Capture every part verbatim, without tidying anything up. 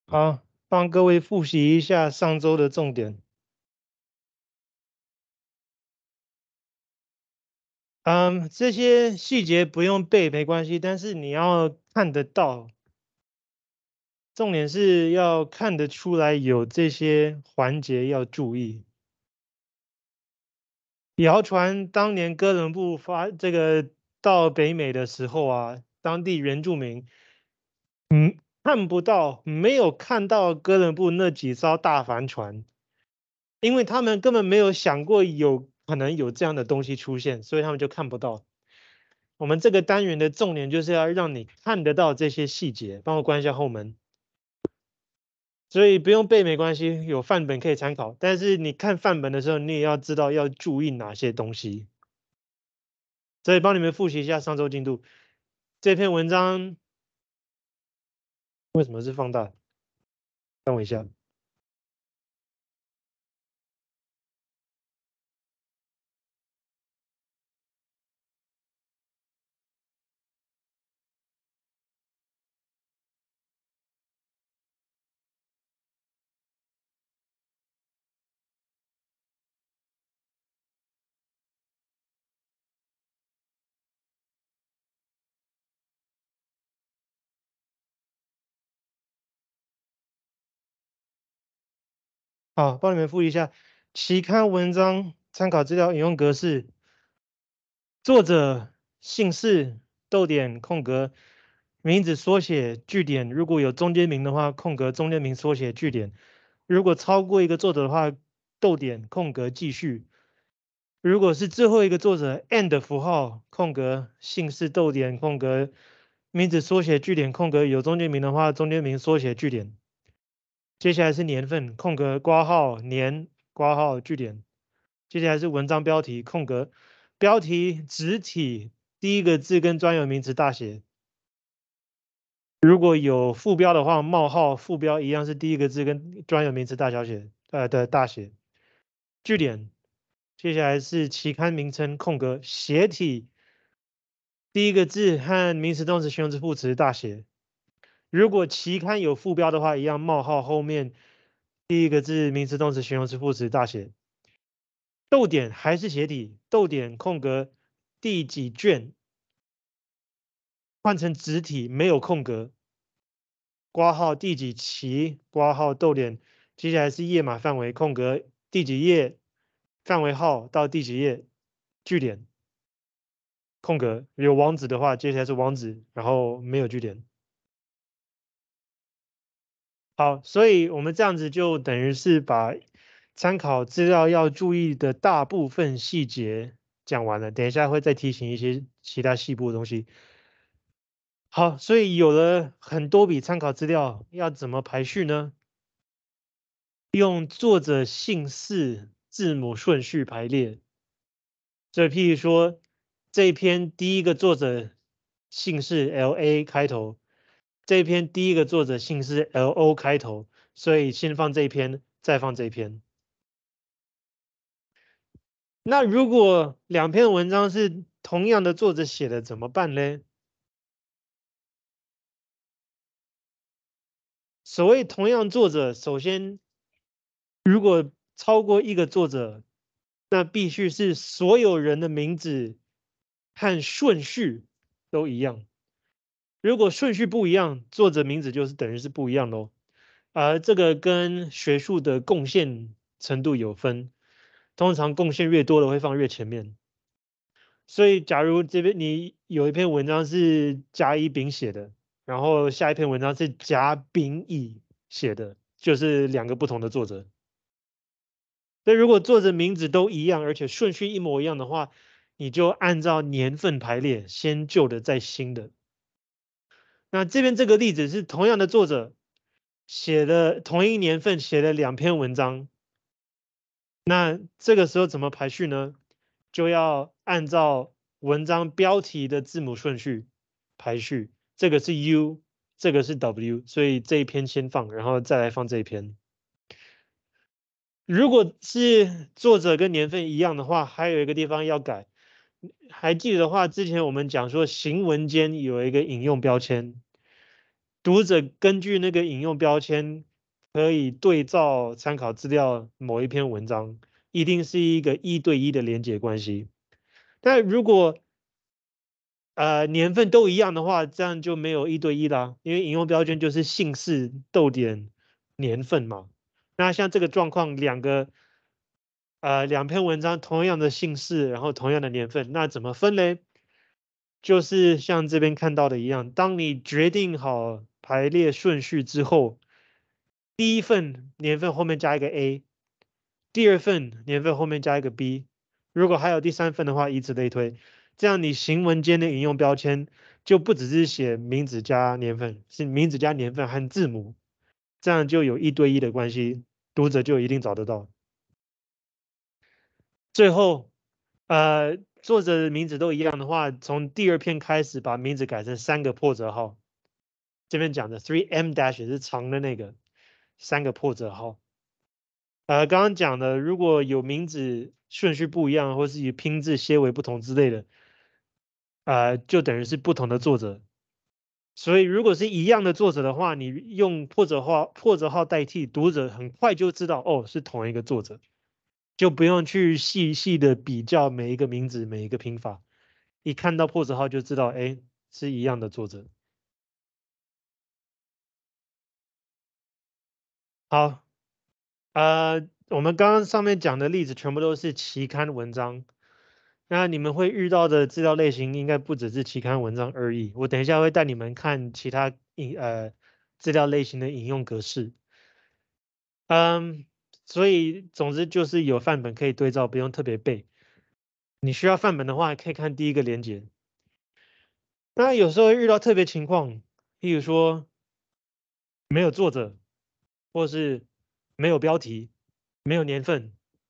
好，帮各位复习一下上周的重点。嗯，这些细节不用背没关系，但是你要看得到。重点是要看得出来有这些环节要注意。谣传当年哥伦布发这个到北美的时候啊，当地原住民嗯看不到，没有看到哥伦布那几艘大帆船。因为他们根本没有想过有可能有这样的东西出现，所以他们就看不到。我们这个单元的重点就是要让你看得到这些细节。帮我关一下后门。所以不用背没关系，有范本可以参考。但是你看范本的时候，你也要知道要注意哪些东西。所以帮你们复习一下上周进度。这篇文章为什么是放大？等我一下。好，帮你们复习一下期刊文章参考资料引用格式。作者姓氏逗点空格，名字缩写句点，如果有中间名的话，空格中间名缩写句点。如果超过一个作者的话，逗点空格继续。如果是最后一个作者 and 符号空格姓氏逗点空格名字缩写句点空格有中间名的话，中间名缩写句点。接下来是年份空格括号年括号句点。接下来是文章标题空格标题直体第一个字跟专有名词大写。如果有副标的话，冒号副标一样是第一个字跟专有名词大小写呃的大写。句点。接下来是期刊名称空格斜体第一个字和名词动词形容词副词大写。如果期刊有副标的话，一样冒号后面第一个字名词动词形容词副词大写。逗点还是斜体，逗点空格第几卷，换成直体没有空格。括号第几期，括号逗点，接下来是页码范围空格第几页，范围号到第几页，句点空格有网址的话，接下来是网址，然后没有句点。好，所以我们这样子就等于是把参考资料要注意的大部分细节讲完了，等一下会再提醒一些其他细部的东西。好，所以有了很多笔参考资料，要怎么排序呢？用作者姓氏字母顺序排列。所以譬如说，这一篇第一个作者姓氏 L A 开头，这一篇第一个作者姓氏 L O 开头，所以先放这一篇，再放这一篇。那如果两篇文章是同样的作者写的，怎么办呢？所谓同样作者，首先，如果超过一个作者，那必须是所有人的名字和顺序都一样。如果顺序不一样，作者名字就是等于是不一样喽。而这个跟学术的贡献程度有分，通常贡献越多的会放越前面。所以，假如这边你有一篇文章是甲乙丙写的，然后下一篇文章是甲丙乙写的，就是两个不同的作者。所以，如果作者名字都一样，而且顺序一模一样的话，你就按照年份排列，先旧的再新的。那这边这个例子是同样的作者写的同一年份写了两篇文章，那这个时候怎么排序呢？就要按照文章标题的字母顺序排序，这个是 U， 这个是 W， 所以这一篇先放，然后再来放这一篇。如果是作者跟年份一样的话，还有一个地方要改。还记得的话，之前我们讲说行文间有一个引用标签， 读者根据那个引用标签可以对照参考资料某一篇文章，一定是一个一对一的连结关系。但如果呃年份都一样的话，这样就没有一对一啦，因为引用标签就是姓氏逗点年份嘛。那像这个状况，两个呃两篇文章同样的姓氏，然后同样的年份，那怎么分嘞？就是像这边看到的一样，当你决定好排列顺序之后，第一份年份后面加一个 A，第二份年份后面加一个 B，如果还有第三份的话，以此类推。这样你行文间的引用标签就不只是写名字加年份，是名字加年份和字母，这样就有一对一的关系，读者就一定找得到。最后，呃，作者的名字都一样的话，从第二篇开始把名字改成三个破折号。这边讲的 three M dash 是长的那个三个破折号。呃，刚刚讲的，如果有名字顺序不一样，或是以拼字些微不同之类的，呃，就等于是不同的作者。所以如果是一样的作者的话，你用破折号破折号代替，读者很快就知道哦是同一个作者，就不用去细细的比较每一个名字每一个拼法，一看到破折号就知道，哎，是一样的作者。好，呃，我们刚刚上面讲的例子全部都是期刊文章，那你们会遇到的资料类型应该不只是期刊文章而已。我等一下会带你们看其他引呃资料类型的引用格式。嗯，所以总之就是有范本可以对照，不用特别背。你需要范本的话，可以看第一个连结。那有时候遇到特别情况，譬如说没有作者，或是没有标题、没有年份、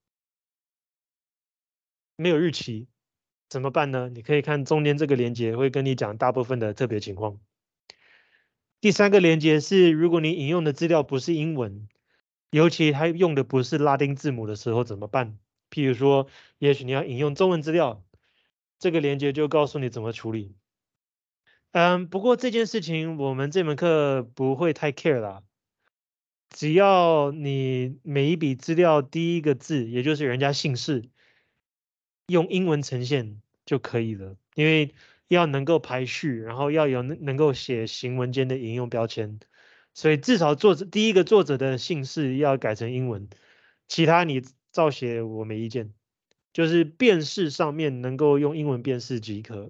没有日期，怎么办呢？你可以看中间这个连接，会跟你讲大部分的特别情况。第三个连接是，如果你引用的资料不是英文，尤其它用的不是拉丁字母的时候怎么办？譬如说，也许你要引用中文资料，这个连接就告诉你怎么处理。嗯，不过这件事情我们这门课不会太 care 啦，只要你每一笔资料第一个字，也就是人家姓氏，用英文呈现就可以了，因为要能够排序，然后要有能能够写行文间的引用标签，所以至少作者第一个作者的姓氏要改成英文，其他你照写我没意见，就是辨识上面能够用英文辨识即可。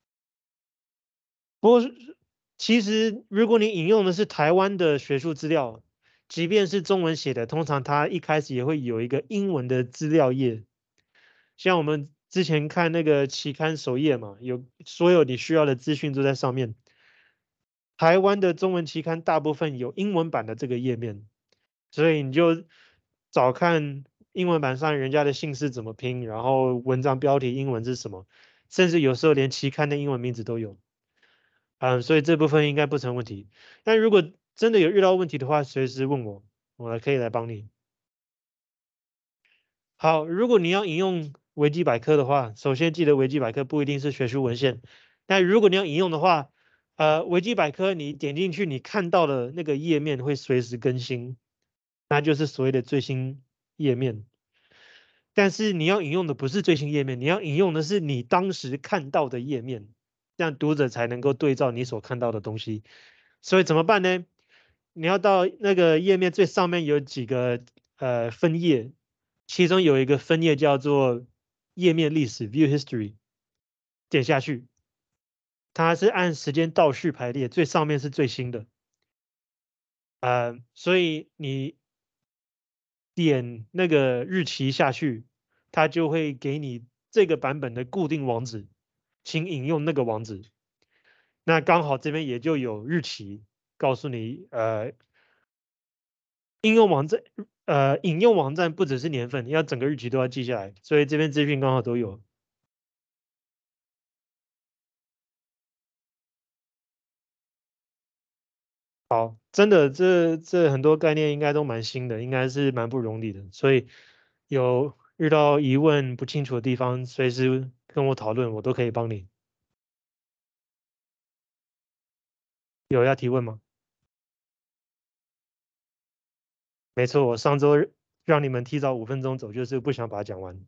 不过其实如果你引用的是台湾的学术资料，即便是中文写的，通常它一开始也会有一个英文的资料页。像我们之前看那个期刊首页嘛，有所有你需要的资讯都在上面。台湾的中文期刊大部分有英文版的这个页面，所以你就找看英文版上人家的姓氏怎么拼，然后文章标题英文是什么，甚至有时候连期刊的英文名字都有。嗯，所以这部分应该不成问题。但如果真的有遇到问题的话，随时问我，我可以来帮你。好，如果你要引用维基百科的话，首先记得维基百科不一定是学术文献。但如果你要引用的话，呃，维基百科你点进去，你看到的那个页面会随时更新，那就是所谓的最新页面。但是你要引用的不是最新页面，你要引用的是你当时看到的页面，这样读者才能够对照你所看到的东西。所以怎么办呢？你要到那个页面最上面有几个呃分页，其中有一个分页叫做页面历史 （View History），点下去，它是按时间倒序排列，最上面是最新的。呃，所以你点那个日期下去，它就会给你这个版本的固定网址，请引用那个网址。那刚好这边也就有日期，告诉你，呃，应用网站，呃，引用网站不只是年份，要整个日期都要记下来，所以这边资讯刚好都有。好，真的，这这很多概念应该都蛮新的，应该是蛮不容易的，所以有遇到疑问不清楚的地方，随时跟我讨论，我都可以帮你。有要提问吗？ 没错，我上周让你们提早五分钟走，就是不想把它讲完。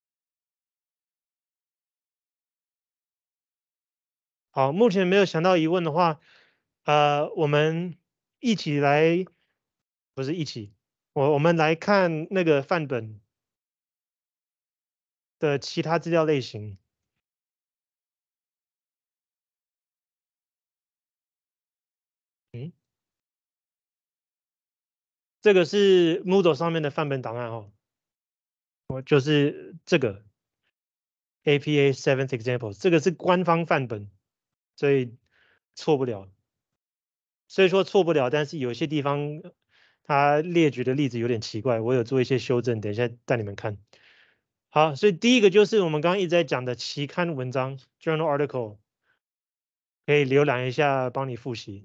好，目前没有想到疑问的话，呃，我们一起来，不是一起，我我们来看那个范本的其他资料类型。嗯，这个是 Moodle 上面的范本档案哦，我就是这个 A P A Seventh Examples，这个是官方范本，所以错不了。所以说错不了，但是有些地方它列举的例子有点奇怪，我有做一些修正，等一下带你们看。好，所以第一个就是我们刚刚一直在讲的期刊文章 （journal article），可以浏览一下，帮你复习。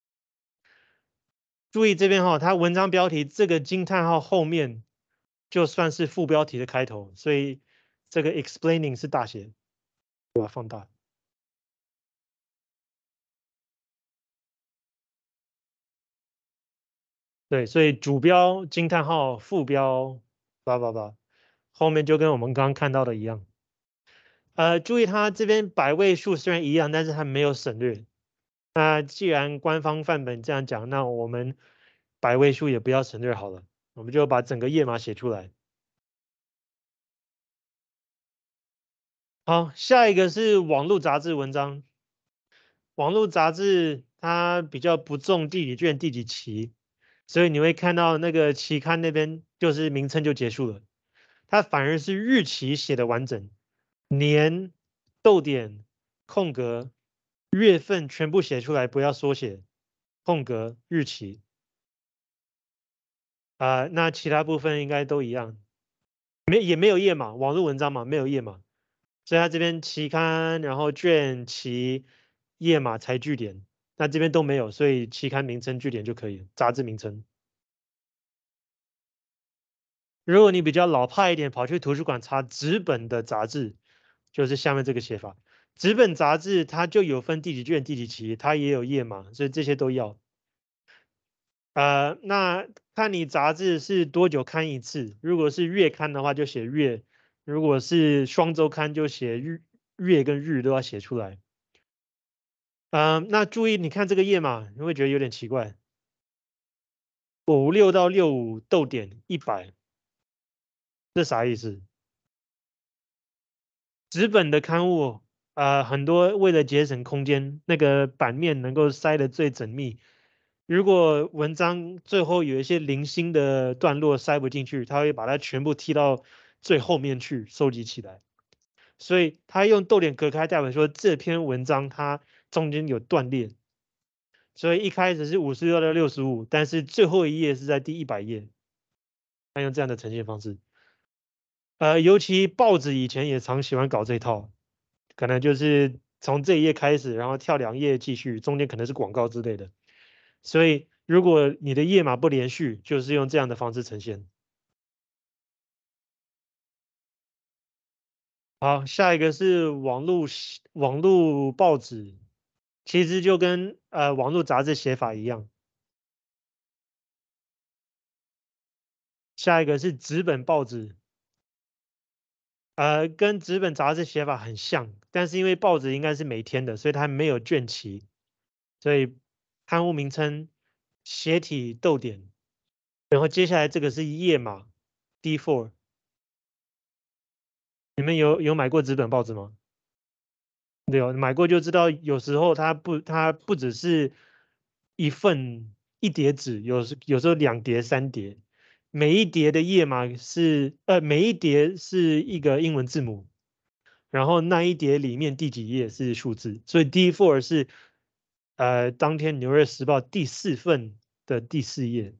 注意这边哈，它文章标题这个惊叹号后面就算是副标题的开头，所以这个 explaining 是大写，我把它放大。对，所以主标惊叹号，副标叭叭叭，后面就跟我们刚刚看到的一样。呃，注意它这边百位数虽然一样，但是它没有省略。那既然官方范本这样讲，那我们百位数也不要省略好了，我们就把整个页码写出来。好，下一个是网络杂志文章。网络杂志它比较不重第几卷第几期，所以你会看到那个期刊那边就是名称就结束了，它反而是日期写的完整，年、逗点、空格、月份全部写出来，不要缩写，空格、日期啊、那其他部分应该都一样，没也没有页码，网络文章嘛，没有页码，所以它这边期刊，然后卷期、页码才句点，那这边都没有，所以期刊名称句点就可以了，杂志名称。如果你比较老派一点，跑去图书馆查纸本的杂志，就是下面这个写法。纸本杂志它就有分第几卷、第几期，它也有页码，所以这些都要。呃，那看你杂志是多久刊一次，如果是月刊的话就写月，如果是双周刊就写日月跟日都要写出来。嗯、那注意你看这个页码，你会觉得有点奇怪，五六到六五逗点一百，这啥意思？纸本的刊物，呃，很多为了节省空间，那个版面能够塞得最缜密。如果文章最后有一些零星的段落塞不进去，它会把它全部踢到最后面去收集起来。所以他用逗点隔开，代表说这篇文章它中间有断裂。所以一开始是五十六到六十五，但是最后一页是在第一百页。他用这样的呈现方式。呃，尤其报纸以前也常喜欢搞这一套，可能就是从这一页开始，然后跳两页继续，中间可能是广告之类的。所以如果你的页码不连续，就是用这样的方式呈现。好，下一个是网络网络报纸，其实就跟呃网络杂志写法一样。下一个是纸本报纸，呃，跟纸本杂志写法很像，但是因为报纸应该是每天的，所以它没有卷期，所以刊物名称斜体逗点，然后接下来这个是页码 D four。你们有有买过纸本报纸吗？对哦，买过就知道，有时候它不它不只是一份一叠纸，有时有时候两叠三叠，每一叠的页码是呃每一叠是一个英文字母，然后那一叠里面第几页是数字，所以 D four 是呃当天《纽约时报》第四份的第四页。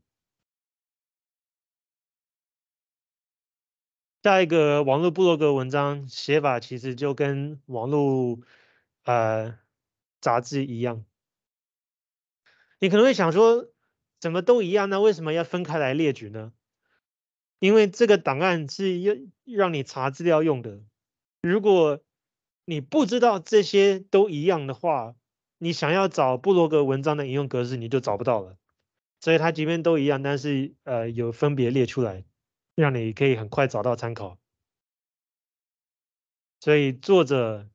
下一个网络部落格文章写法其实就跟网络呃杂志一样。你可能会想说，怎么都一样，那为什么要分开来列举呢？因为这个档案是要让你查资料用的。如果你不知道这些都一样的话，你想要找部落格文章的引用格式，你就找不到了。 所以它即便都一样，但是呃有分别列出来，让你可以很快找到参考。所以作者、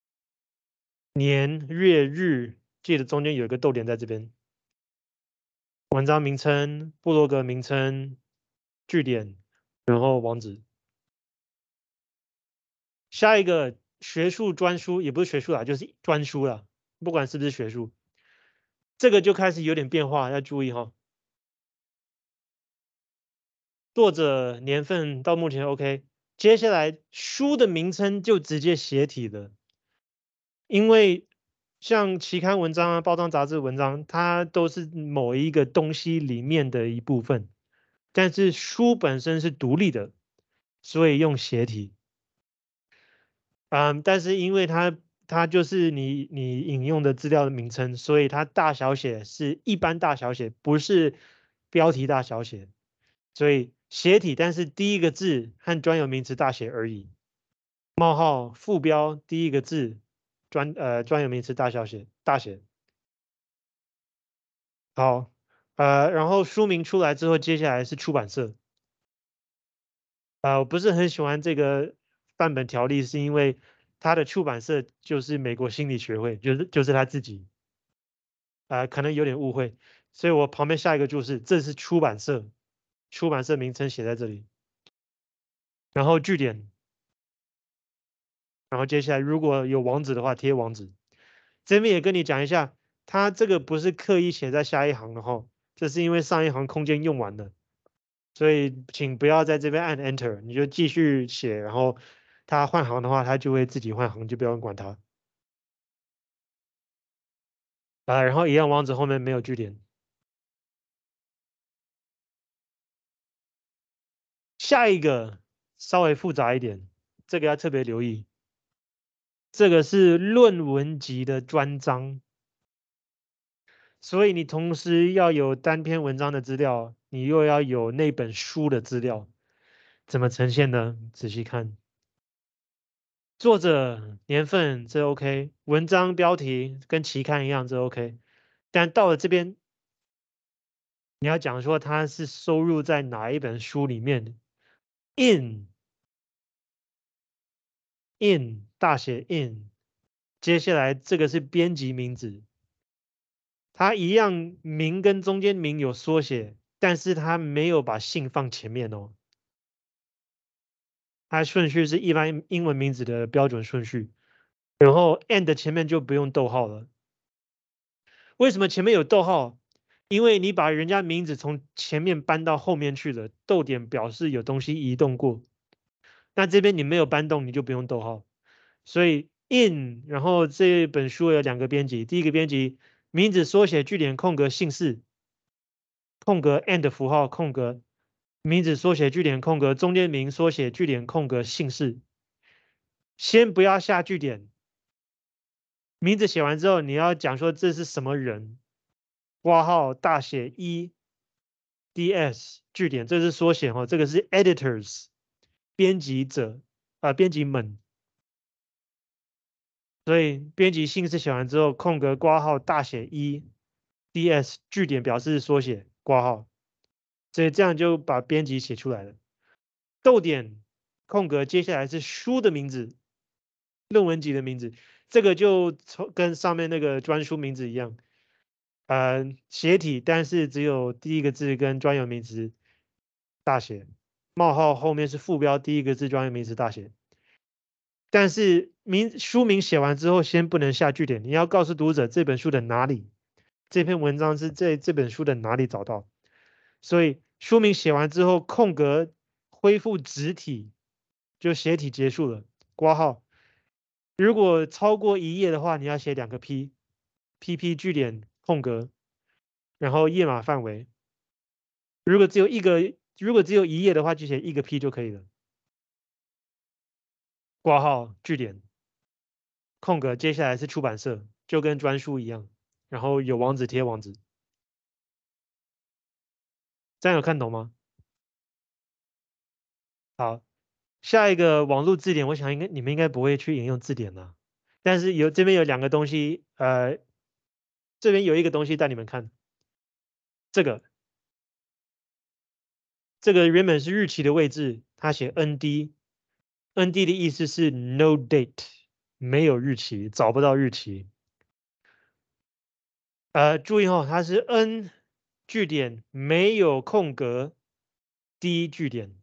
年、月、日，记得中间有一个逗点在这边。文章名称、部落格名称、句点，然后网址。下一个学术专书也不是学术啦，就是专书啦，不管是不是学术，这个就开始有点变化，要注意哈。作者、年份到目前 OK，接下来书的名称就直接写体的，因为像期刊文章啊、报章杂志文章，它都是某一个东西里面的一部分，但是书本身是独立的，所以用斜体。嗯，但是因为它它就是你你引用的资料的名称，所以它大小写是一般大小写，不是标题大小写，所以斜体，但是第一个字和专有名词大写而已。冒号副标第一个字专呃专有名词大小写大写。好，呃，然后书名出来之后，接下来是出版社。啊、我不是很喜欢这个范本条例，是因为它的出版社就是美国心理学会，就是就是他自己，啊、可能有点误会，所以我旁边下一个就是这是出版社，出版社名称写在这里，然后句点，然后接下来如果有网址的话贴网址，这边也跟你讲一下，它这个不是刻意写在下一行的哈，这是因为上一行空间用完了。所以请不要在这边按 Enter，你就继续写，然后它换行的话，它就会自己换行，就不用管它。啊，然后一样网址后面没有句点。下一个稍微复杂一点，这个要特别留意。这个是论文集的专章，所以你同时要有单篇文章的资料，你又要有那本书的资料，怎么呈现呢？仔细看。作者、年份这 OK，文章标题跟期刊一样这 OK，但到了这边，你要讲说它是收入在哪一本书里面，in in 大写 in，接下来这个是编辑名字，它一样名跟中间名有缩写，但是它没有把姓放前面哦，它顺序是一般英文名字的标准顺序，然后 and 前面就不用逗号了。为什么前面有逗号？因为你把人家名字从前面搬到后面去了，逗点表示有东西移动过。那这边你没有搬动，你就不用逗号。所以 in，然后这本书有两个编辑，第一个编辑名字缩写句点空格姓氏空格 and 符号空格名字缩写句点空格中间名缩写句点空格姓氏。先不要下句点，名字写完之后，你要讲说这是什么人。括号大写一 D S 句点，这是缩写哈，这个是 editors 编辑者啊、呃，编辑们。所以编辑姓氏写完之后，空格括号大写一 D S 句点表示缩写括号，所以这样就把编辑写出来了。逗点空格接下来是书的名字，论文集的名字，这个就从跟上面那个专书名字一样。呃，斜体，但是只有第一个字跟专有名词大写，冒号后面是副标，第一个字专有名词大写。但是名书名写完之后，先不能下句点，你要告诉读者这本书的哪里，这篇文章是在这本书的哪里找到。所以书名写完之后，空格恢复直体，就斜体结束了，括号。如果超过一页的话，你要写两个 P，P P 句点空格，然后页码范围。如果只有一个，如果只有一页的话，就写一个 P 就可以了。挂号句点空格，接下来是出版社，就跟专书一样，然后有网址贴网址。这样有看懂吗？好，下一个网络字典，我想应该你们应该不会去引用字典了，但是有这边有两个东西，呃，这边有一个东西带你们看，这个这个原本是日期的位置，它写 N D，N D 的意思是 no date，没有日期，找不到日期。呃，注意哦，它是 N 句点没有空格 D 句点。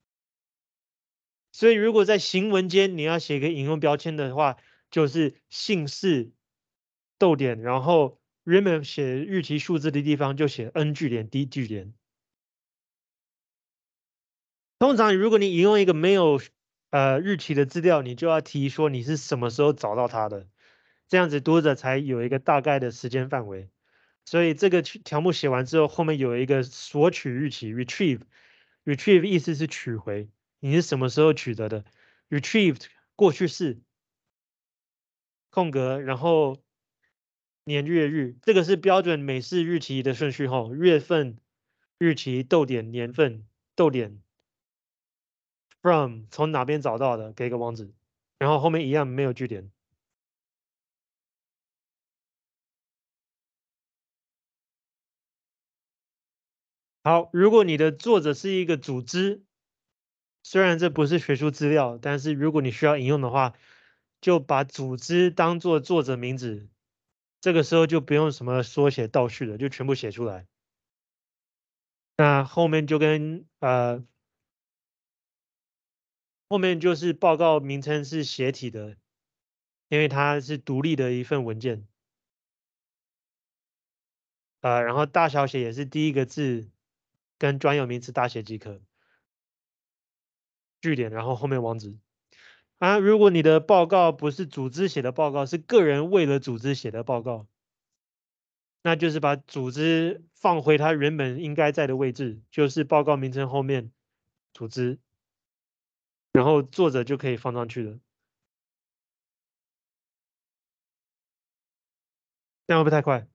所以如果在行文间你要写个引用标签的话，就是姓氏逗点，然后原本写日期数字的地方就写 N 句点 D 句点。通常如果你引用一个没有呃日期的资料，你就要提说你是什么时候找到它的，这样子读者才有一个大概的时间范围。所以这个条目写完之后，后面有一个索取日期 retrieve，retrieve 意思是取回，你是什么时候取得的 ？retrieved 过去式空格，然后年月日，这个是标准美式日期的顺序吼，月份、日期、逗点、年份、逗点 from 从哪边找到的，给个网址，然后后面一样没有句点。好，如果你的作者是一个组织，虽然这不是学术资料，但是如果你需要引用的话，就把组织当做作者名字，这个时候就不用什么缩写倒序了，就全部写出来。那后面就跟呃，后面就是报告名称是斜体的，因为它是独立的一份文件。呃，然后大小写也是第一个字跟专有名词大写即可，句点，然后后面网址。啊，如果你的报告不是组织写的报告，是个人为了组织写的报告，那就是把组织放回它原本应该在的位置，就是报告名称后面组织，然后作者就可以放上去了。这样会不会太快？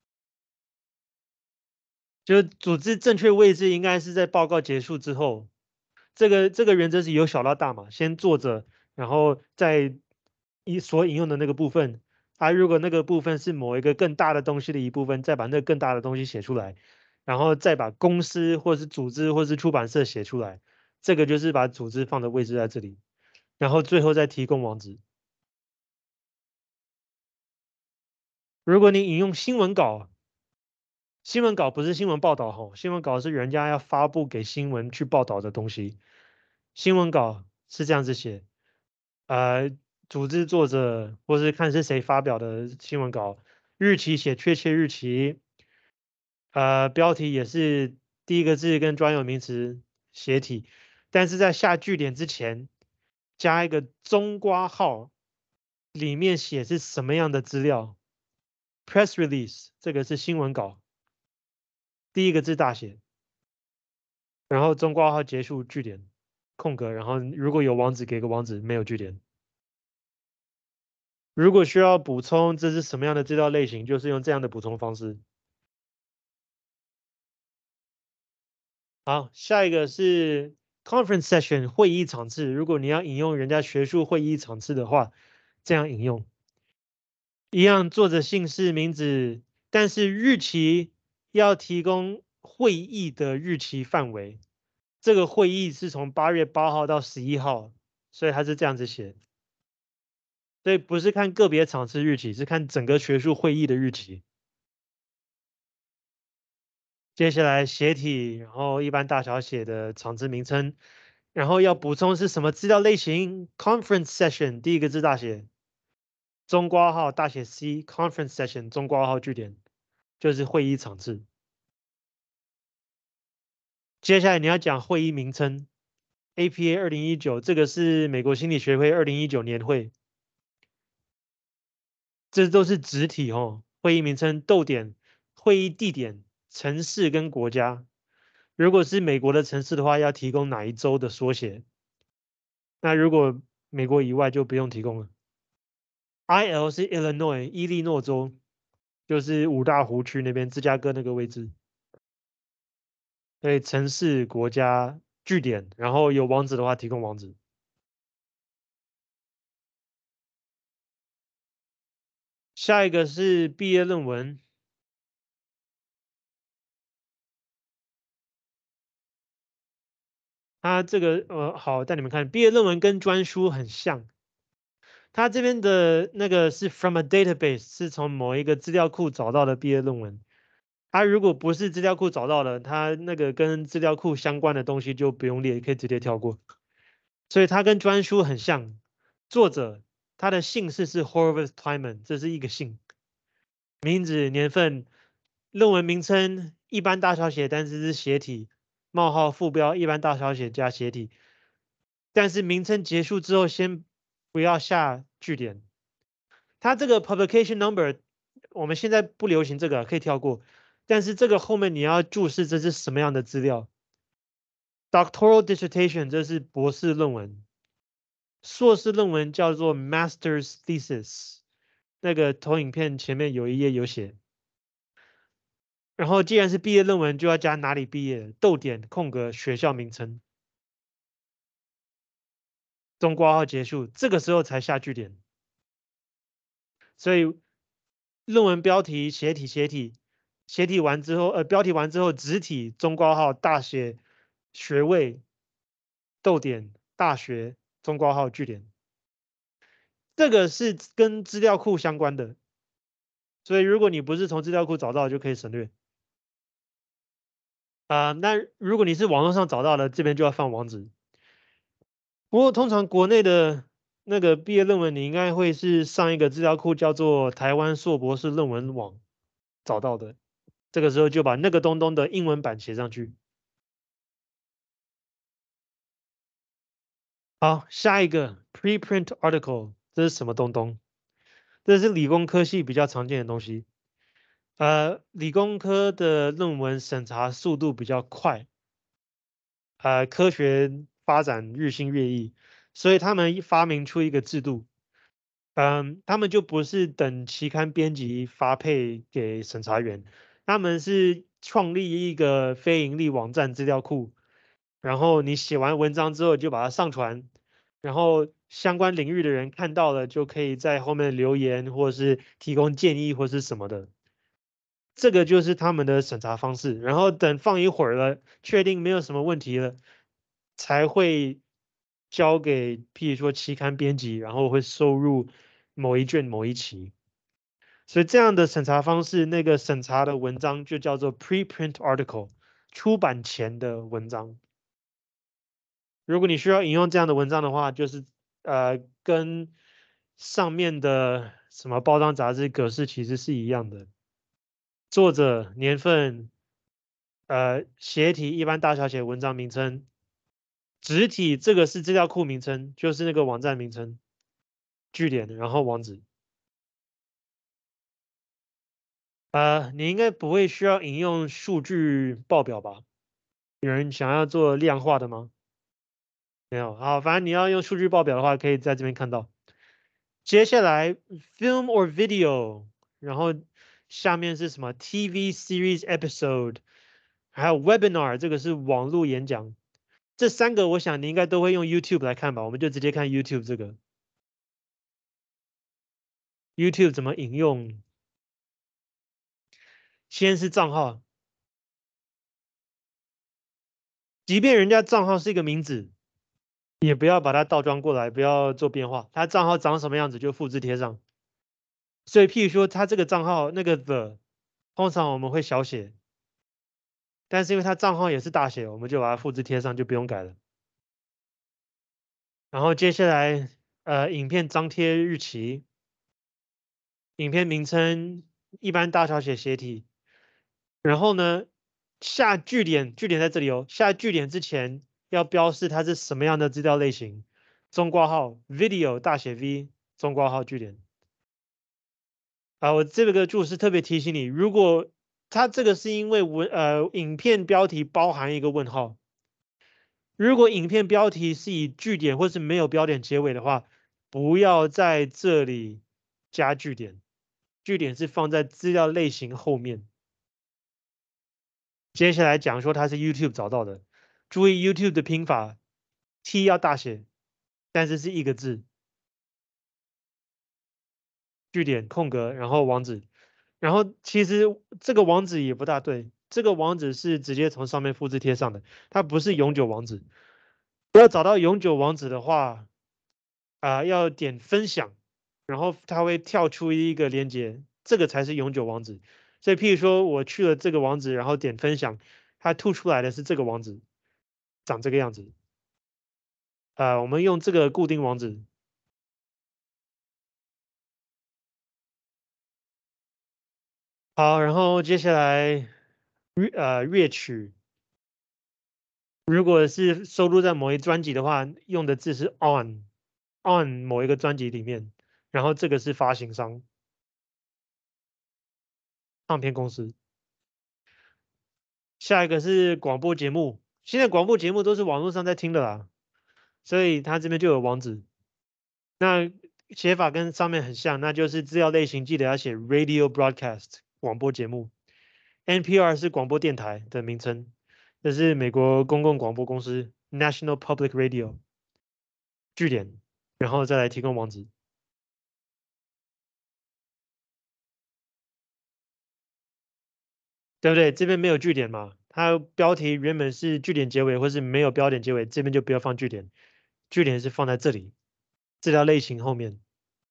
就是组织正确位置应该是在报告结束之后，这个这个原则是由小到大嘛，先作者，然后再一所引用的那个部分，啊，如果那个部分是某一个更大的东西的一部分，再把那更大的东西写出来，然后再把公司或是组织或是出版社写出来，这个就是把组织放的位置在这里，然后最后再提供网址。如果你引用新闻稿，新闻稿不是新闻报道吼，新闻稿是人家要发布给新闻去报道的东西。新闻稿是这样子写，呃，组织作者或是看是谁发表的新闻稿，日期写确切日期，呃，标题也是第一个字跟专有名词写体，但是在下句点之前加一个中括号，里面写是什么样的资料，press release 这个是新闻稿，第一个字大写。然后中括号结束句点，空格，然后如果有网址给个网址，没有句点。如果需要补充这是什么样的资料类型，就是用这样的补充方式。好，下一个是 conference session 会议场次。如果你要引用人家学术会议场次的话，这样引用，一样作者姓氏名字，但是日期要提供会议的日期范围。这个会议是从八月八号到十一号，所以它是这样子写。所以不是看个别场次日期，是看整个学术会议的日期。接下来斜体，然后一般大小写的场次名称，然后要补充是什么资料类型？Conference session 第一个字大写，中括号大写 C Conference session 中括号句点，就是会议场次。接下来你要讲会议名称，A P A 二零一九，这个是美国心理学会二零一九年会。这都是直体哦，会议名称逗点，会议地点、城市跟国家。如果是美国的城市的话，要提供哪一州的缩写？那如果美国以外就不用提供了。I L 是 Illinois 伊利诺州，就是五大湖区那边芝加哥那个位置。对，城市、国家、据点，然后有网址的话提供网址。下一个是毕业论文。 它这个呃好带你们看，毕业论文跟专书很像。它这边的那个是 from a database，是从某一个资料库找到的毕业论文。它如果不是资料库找到的，它那个跟资料库相关的东西就不用列，可以直接跳过。所以它跟专书很像。作者他的姓氏是 Horvath Twyman，这是一个姓。名字、年份、论文名称一般大小写，但是是斜体，冒号副标一般大小写加斜体。但是名称结束之后，先不要下句点。它这个 publication number 我们现在不流行这个，可以跳过。但是这个后面你要注释这是什么样的资料。Doctoral dissertation 这是博士论文，硕士论文叫做 master's thesis。那个投影片前面有一页有写。然后既然是毕业论文，就要加哪里毕业，逗点空格学校名称，中括号结束，这个时候才下句点。所以论文标题斜体斜体斜体完之后，呃，标题完之后直体中括号大写学位逗点大学中括号句点。这个是跟资料库相关的，所以如果你不是从资料库找到，就可以省略。啊、那如果你是网络上找到的，这边就要放网址。不过通常国内的那个毕业论文，你应该会是上一个资料库叫做台湾硕博士论文网找到的。这个时候就把那个东东的英文版写上去。好，下一个 preprint article，这是什么东东？这是理工科系比较常见的东西。呃，理工科的论文审查速度比较快，呃，科学发展日新月异，所以他们发明出一个制度。嗯，他们就不是等期刊编辑发配给审查员，他们是创立一个非盈利网站资料库，然后你写完文章之后就把它上传，然后相关领域的人看到了就可以在后面留言或是提供建议或是什么的，这个就是他们的审查方式。然后等放一会儿了，确定没有什么问题了，才会交给譬如说期刊编辑，然后会收入某一卷某一期。所以这样的审查方式，那个审查的文章就叫做 preprint article，出版前的文章。如果你需要引用这样的文章的话，就是呃跟上面的什么报章杂志格式其实是一样的。作者、年份、呃斜体一般大小写文章名称，直体这个是资料库名称，就是那个网站名称，句点，然后网址。呃，你应该不会需要引用数据报表吧？有人想要做量化的吗？没有，好，反正你要用数据报表的话，可以在这边看到。接下来 film or video，然后下面是什么 T V series episode，还有 webinar，这个是网络演讲。这三个我想你应该都会用 YouTube 来看吧，我们就直接看 YouTube 这个。YouTube 怎么引用？先是账号，即便人家账号是一个名字，也不要把它倒装过来，不要做变化。他账号长什么样子就复制贴上。所以，譬如说他这个账号那个 the，通常我们会小写，但是因为他账号也是大写，我们就把它复制贴上，就不用改了。然后接下来，呃，影片张贴日期，影片名称一般大小写斜体。然后呢，下句点，句点在这里哦。下句点之前要标示它是什么样的资料类型，中括号 video 大写 V 中括号句点。啊，我这个注释特别提醒你，如果它这个是因为文呃影片标题包含一个问号，如果影片标题是以句点或是没有标点结尾的话，不要在这里加句点，句点是放在资料类型后面。接下来讲说它是 YouTube 找到的，注意 YouTube 的拼法 ，T 要大写，但是是一个字，句点空格，然后网址，然后其实这个网址也不大对，这个网址是直接从上面复制贴上的，它不是永久网址。 要找到永久网址的话，啊、要点分享，然后它会跳出一个连接，这个才是永久网址。所以，譬如说我去了这个网址，然后点分享，它吐出来的是这个网址，长这个样子。啊、我们用这个固定网址。好，然后接下来乐呃乐曲，如果是收录在某一专辑的话，用的字是 on on 某一个专辑里面，然后这个是发行商，唱片公司。下一个是广播节目，现在广播节目都是网络上在听的啦，所以它这边就有网址。那写法跟上面很像，那就是资料类型记得要写 radio broadcast 广播节目，N P R 是广播电台的名称，这是美国公共广播公司 National Public Radio 据点，然后再来提供网址，对不对？这边没有据点嘛，它标题原本是据点结尾或是没有标点结尾，这边就不要放据点，据点是放在这里，资料类型后面。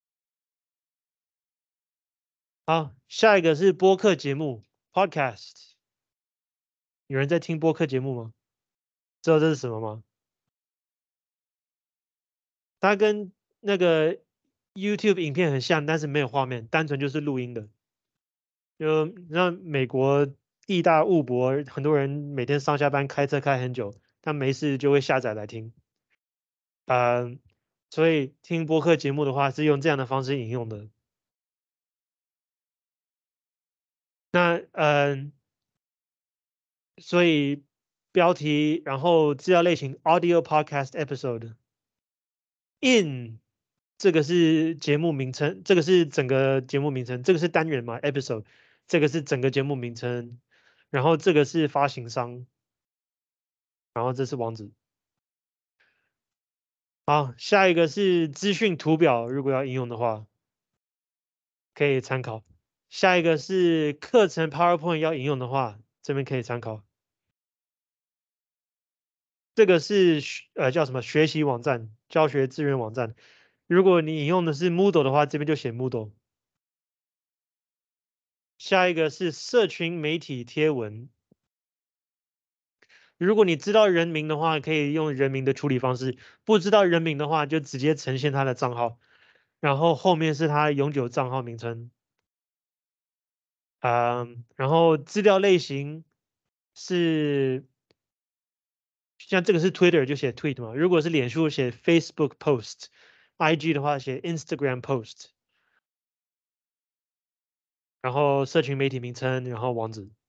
好，下一个是播客节目 podcast，有人在听播客节目吗？知道这是什么吗？它跟那个 YouTube 影片很像，但是没有画面，单纯就是录音的。就让美国地大物博，很多人每天上下班开车开很久，他没事就会下载来听。嗯、所以听播客节目的话是用这样的方式引用的。那嗯、所以标题，然后资料类型 audio podcast episode in 这个是节目名称，这个是整个节目名称，这个是单元嘛 episode，这个是整个节目名称，然后这个是发行商，然后这是网址。好，下一个是资讯图表，如果要应用的话，可以参考。下一个是课程 PowerPoint 要引用的话，这边可以参考。这个是学呃叫什么学习网站、教学资源网站。如果你引用的是 Moodle 的话，这边就写 Moodle。下一个是社群媒体贴文。如果你知道人名的话，可以用人名的处理方式；不知道人名的话，就直接呈现他的账号，然后后面是他永久账号名称。嗯，然后资料类型是像这个是 Twitter 就写 tweet 嘛，如果是脸书写 Facebook post，I G 的话写 Instagram post，然后社群媒体名称，然后网址。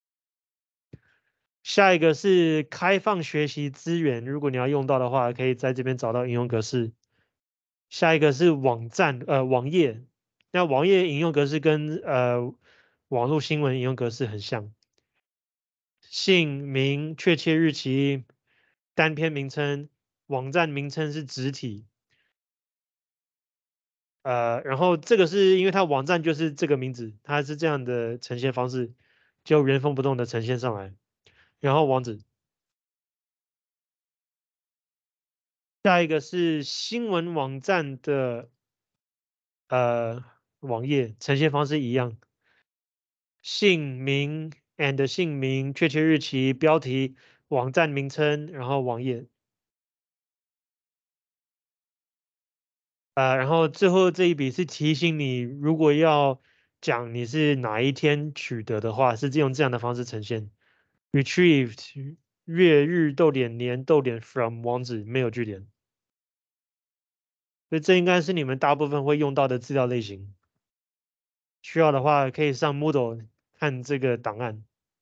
下一个是开放学习资源，如果你要用到的话，可以在这边找到应用格式。下一个是网站，呃，网页。那网页引用格式跟呃网络新闻引用格式很像，姓名、确切日期、单篇名称、网站名称是直体，呃，然后这个是因为它网站就是这个名字，它是这样的呈现方式，就原封不动的呈现上来。然后网址，下一个是新闻网站的呃网页呈现方式一样，姓名 and 姓名、确切日期、标题、网站名称，然后网页。呃，然后最后这一笔是提醒你，如果要讲你是哪一天取得的话，是用这样的方式呈现：retrieved 月日逗点年逗点 from 网址没有句点，所以这应该是你们大部分会用到的资料类型。需要的话可以上 Moodle 看这个档案。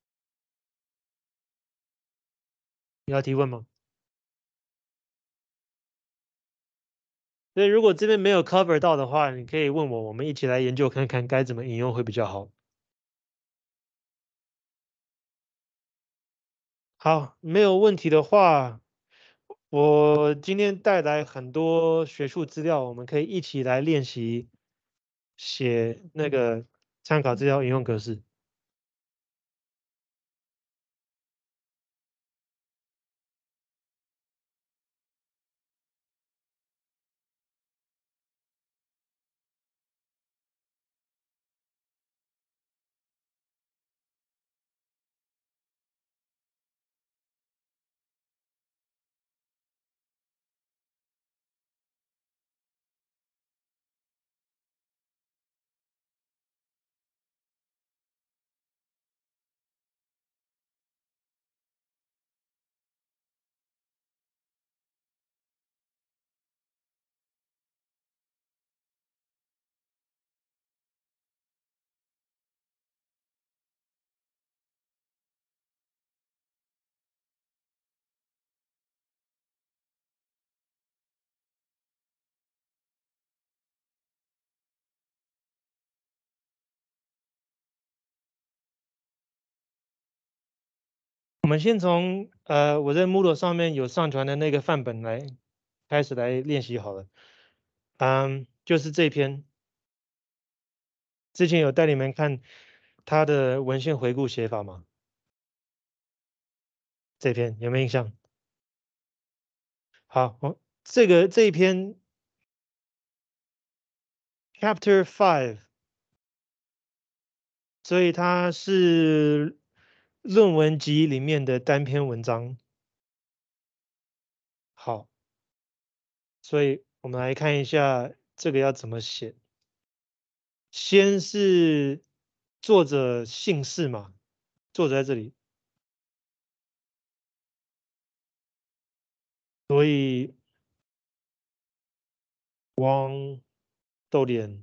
你要提问吗？所以如果这边没有 cover 到的话，你可以问我，我们一起来研究看看该怎么引用会比较好。好，没有问题的话，我今天带来很多学术资料，我们可以一起来练习写那个参考资料引用格式。 我们先从呃我在 Moodle 上面有上传的那个范本来开始来练习好了。嗯，就是这篇，之前有带你们看它的文献回顾写法吗？这篇有没有印象？好，我这个这一篇 Chapter Five，所以它是论文集里面的单篇文章。好，所以我们来看一下这个要怎么写。先是作者姓氏嘛，作者在这里，所以汪逗点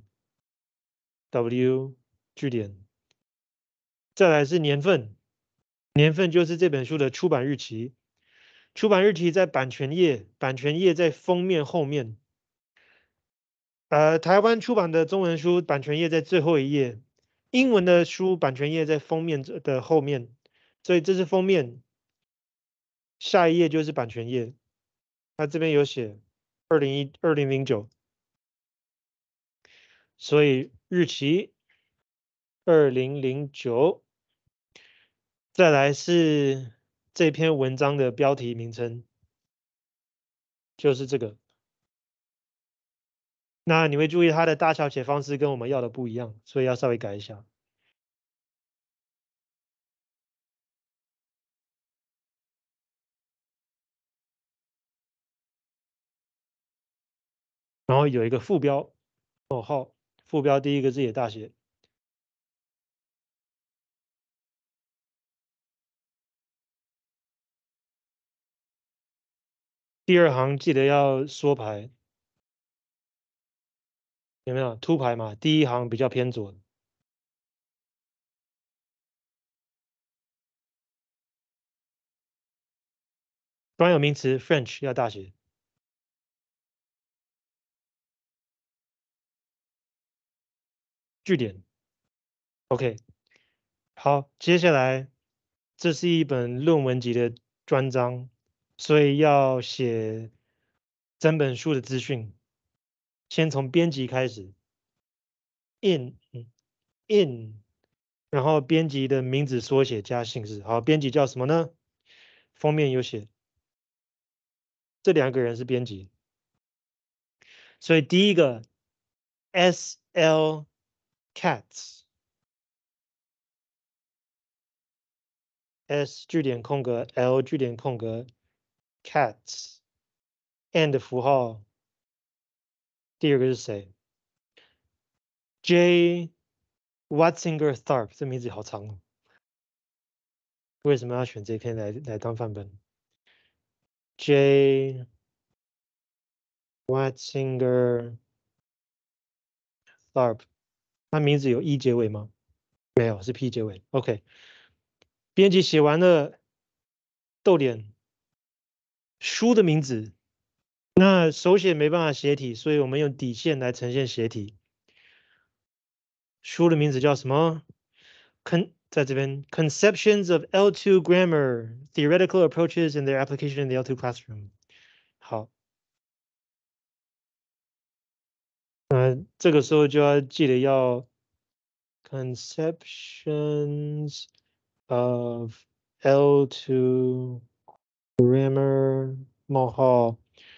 W 句点，再来是年份，年份就是这本书的出版日期，出版日期在版权页，版权页在封面后面。呃，台湾出版的中文书版权页在最后一页，英文的书版权页在封面的后面，所以这是封面，下一页就是版权页。它这边有写二零一二零零九，所以日期二零零九，再来是这篇文章的标题名称，就是这个。那你会注意它的大小写方式跟我们要的不一样，所以要稍微改一下。然后有一个副标，逗号，副标第一个字也大写。第二行记得要缩排，有没有凸排嘛？第一行比较偏左。专有名词 French 要大写。句点 ，OK。好，接下来这是一本论文集的专章，所以要写整本书的资讯。先从编辑开始，in in，然后编辑的名字缩写加姓氏。好，编辑叫什么呢？封面有写，这两个人是编辑，所以第一个 S L Cats S 句点空格 L 句点空格 Cats and 符号。第二个是谁 ？J Watzinger Tharp，这名字好长哦。为什么要选这篇来来当范本 ？J Watzinger Tharp，他名字有 E 结尾吗？没有，是 P 结尾。OK，编辑写完了，逗点，书的名字。那手写没办法斜体，所以我们用底线来呈现斜体。书的名字叫什么？Con 在这边 Conceptions of L two Grammar, Theoretical Approaches and Their Application in the L two Classroom。好，那这个时候就要记得要 Conceptions of L two Grammar 冒号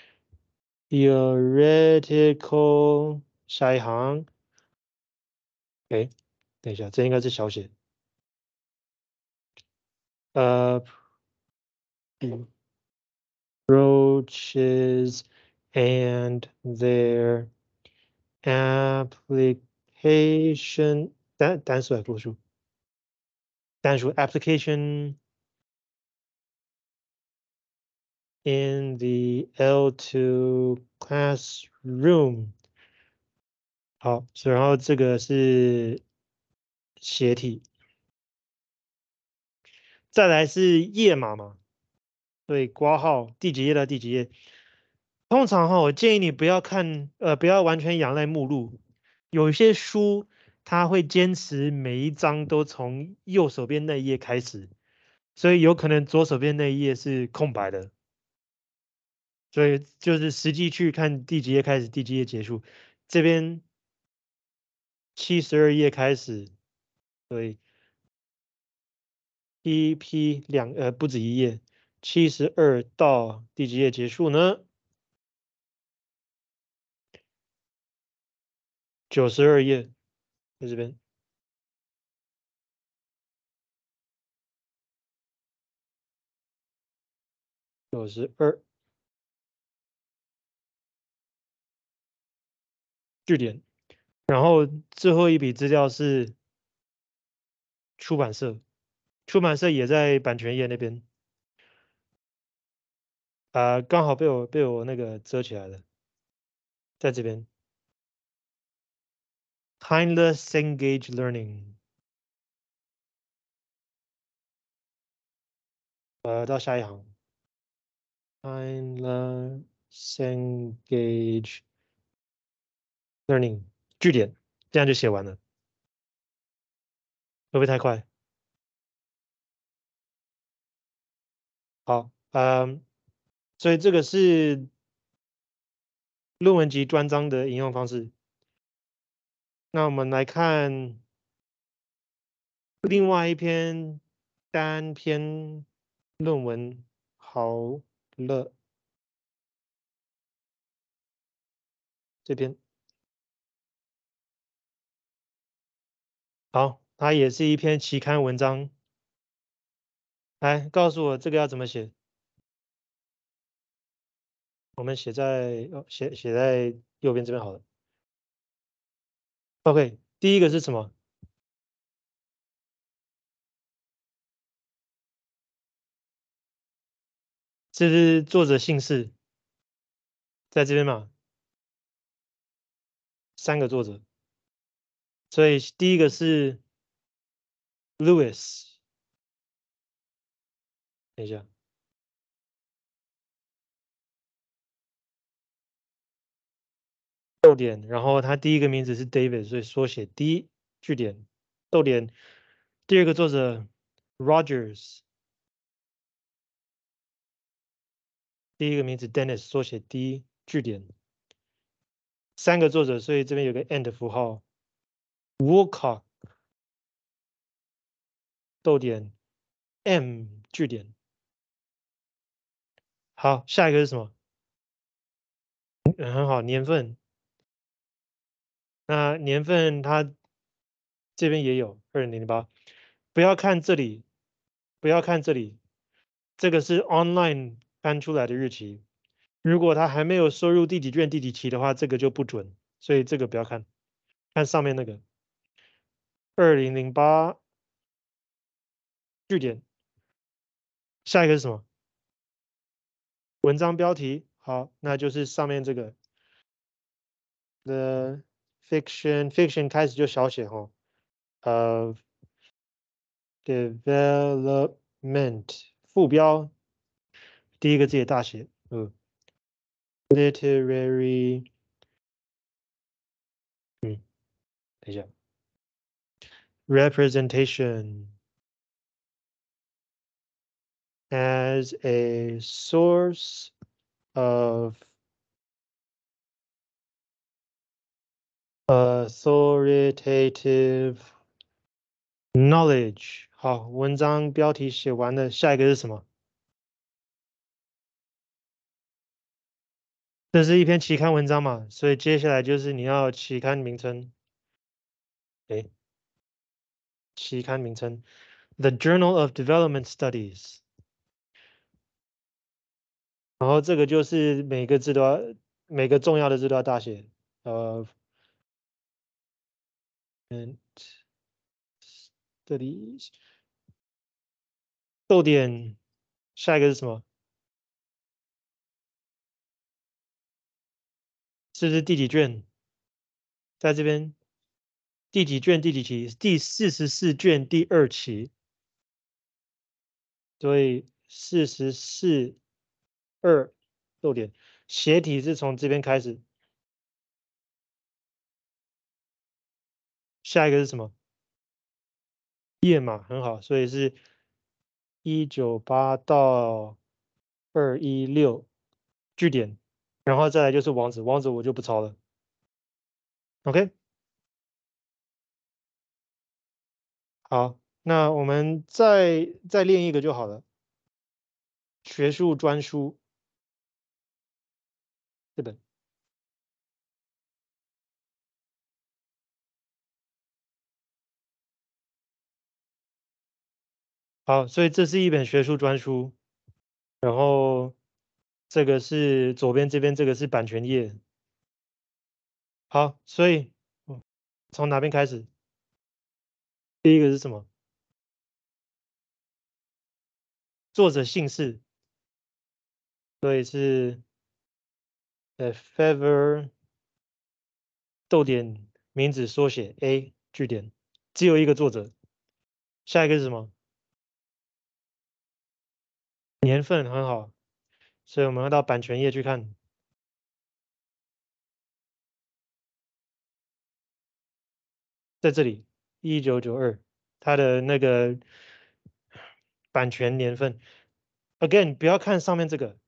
Theoretical 下一行。哎，等一下，这应该是小写。呃 approaches and their application 单单数还是复数？单数 application in the L two classroom。好，所以然后这个是斜体，再来是页码嘛，对，括号第几页到第几页。通常哈，我建议你不要看，呃，不要完全仰赖目录。有一些书它会坚持每一章都从右手边那一页开始， 所以有可能左手边那一页是空白的，所以就是实际去看第几页开始，第几页结束。这边七十二页开始，所以第一批两呃不止一页，七十二到第几页结束呢？九十二页，在这边。九十二，句点。然后最后一笔资料是出版社，出版社也在版权页那边，啊、刚好被我被我那个遮起来了，在这边。Kindless Engage Learning，呃，到下一行，Kindless Engage Learning，句点，这样就写完了，会不会太快？好，嗯，所以这个是论文集专章的引用方式。那我们来看另外一篇单篇论文，好了，这篇好，它也是一篇期刊文章。来，告诉我这个要怎么写？我们写在哦，写写在右边这边好了。OK，第一个是什么？这是作者姓氏，在这边嘛，三个作者，所以第一个是 Lewis，等一下，逗点，然后他第一个名字是 David，所以缩写 D 句点，逗点。第二个作者 Rogers，第一个名字 Dennis，缩写 D 句点。三个作者，所以这边有个 and 符号。Woolcock，逗点 M 句点。好，下一个是什么？嗯很好，年份。那年份它这边也有二零零八，不要看这里，不要看这里，这个是 online 翻出来的日期。如果他还没有收入第几卷第几期的话，这个就不准，所以这个不要看，看上面那个二零零八句点。下一个是什么？文章标题。好，那就是上面这个 the fiction fiction 开始就小写哈，呃 development 副标第一个字也大写，嗯，literary，嗯，等一下，representation as a source of authoritative knowledge。好，文章标题写完了，下一个是什么？这是一篇期刊文章嘛，所以接下来就是你要期刊名称。诶，期刊名称，The Journal of Development Studies。然后这个就是每个字都要，每个重要的字都要大写。呃，and studies，逗点，下一个是什么？是不是第几卷？在这边，第几卷第几期？第四十四卷第二期。所以四十四二逗点，斜体是从这边开始。下一个是什么？页码很好，所以是一九八到二一六句点，然后再来就是网址，网址我就不抄了。OK，好，那我们再再练一个就好了。学术专书这本，好，所以这是一本学术专书，然后这个是左边这边这个是版权页。好，所以嗯从哪边开始？第一个是什么？作者姓氏，所以是呃 Fever 逗点名字缩写 A 句点，只有一个作者。下一个是什么？年份很好，所以我们要到版权页去看，在这里一九九二，它的那个版权年份。Again，不要看上面这个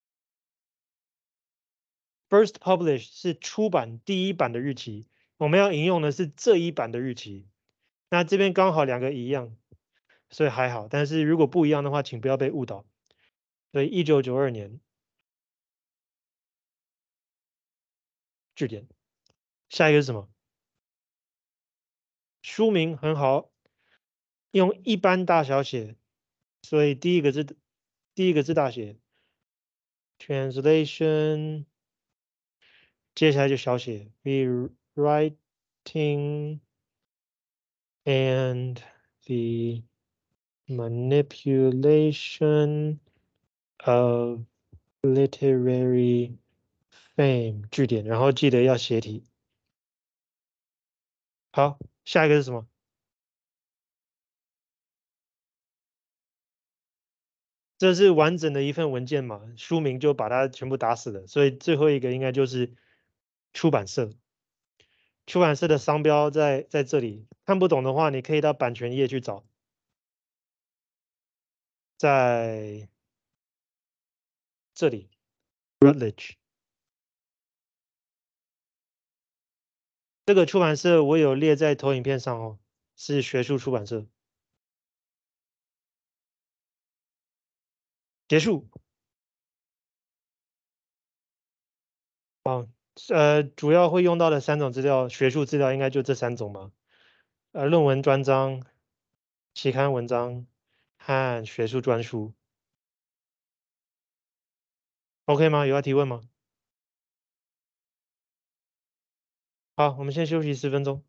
first publish 是出版第一版的日期，我们要引用的是这一版的日期。那这边刚好两个一样，所以还好。但是如果不一样的话，请不要被误导。所以一九九二年句点。下一个是什么？书名很好，用一般大小写，所以第一个字第一个字大写 translation，接下来就小写 be writing and the manipulation of literary fame 句点，然后记得要斜体。好，下一个是什么？这是完整的一份文件嘛，书名就把它全部打死了，所以最后一个应该就是出版社。出版社的商标在在这里，看不懂的话，你可以到版权页去找，在这里 Routledge 这个出版社我有列在投影片上哦，是学术出版社。结束。呃，主要会用到的三种资料，学术资料应该就这三种嘛。呃，论文专章、期刊文章和学术专书，OK 吗？有要提问吗？好，我们先休息十分钟。